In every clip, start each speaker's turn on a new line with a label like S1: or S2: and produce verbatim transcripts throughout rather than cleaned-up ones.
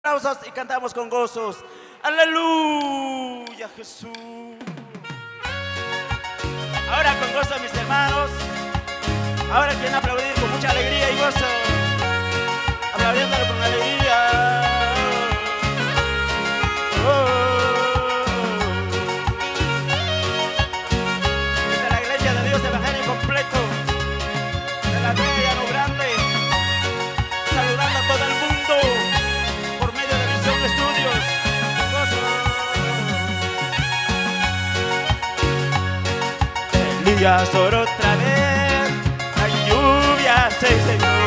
S1: Aplausos y cantamos con gozos. Aleluya, Jesús. Ahora con gozo, mis hermanos. Ahora quieren aplaudir con mucha alegría y gozo. Aplaudiéndolo con alegría. Oh. Desde la iglesia de Dios Evangelio completo, de la Bella no grande, saludando a todo el mundo por medio de Visión Estudios. Con gozo. Elías oró otra vez, la lluvia se secó.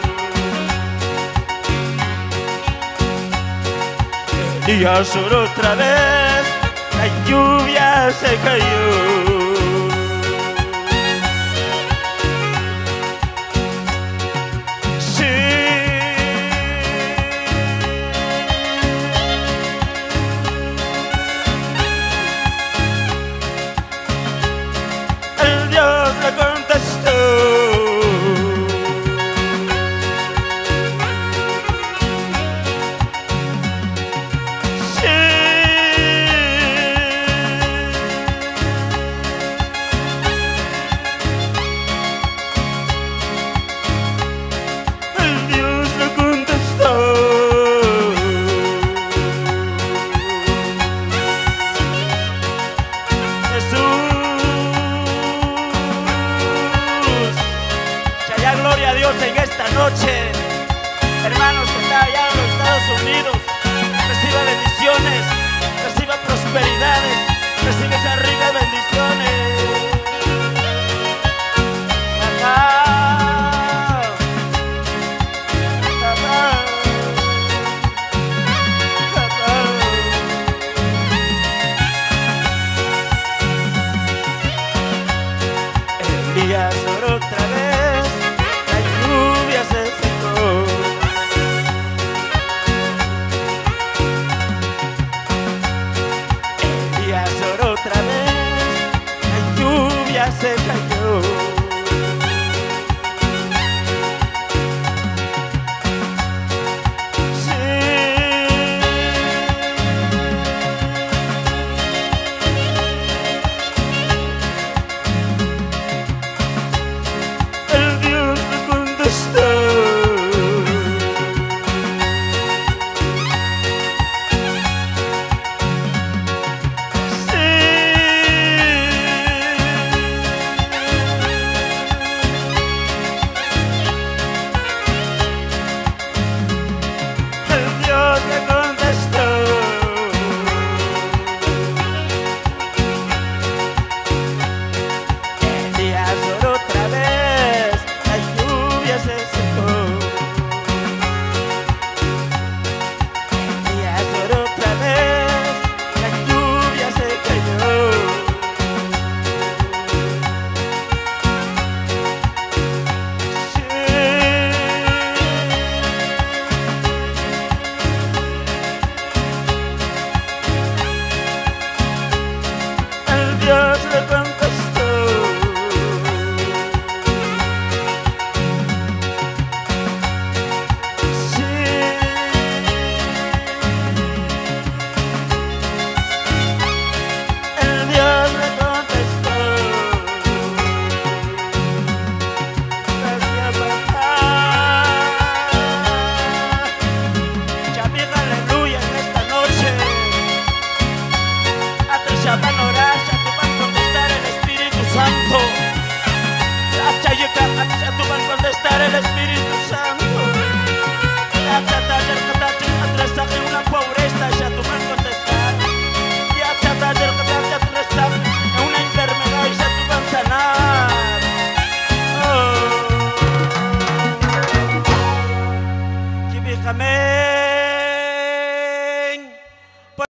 S1: Elías oró otra vez, la lluvia se cayó. Gloria a Dios en esta noche. Hermanos que están allá en los Estados Unidos, reciba bendiciones, reciba prosperidades, recibe esas ricas bendiciones. Papá, papá, papá. Elías oró otra vez, se secó. Elías oró otra vez, la lluvia se cayó. Dios le contestó. Sí. El Dios le contestó. Gracias, papá. Chamir, aleluya en esta noche. Hasta Shabbat orar. Santo, a tu van a contestar el Espíritu Santo.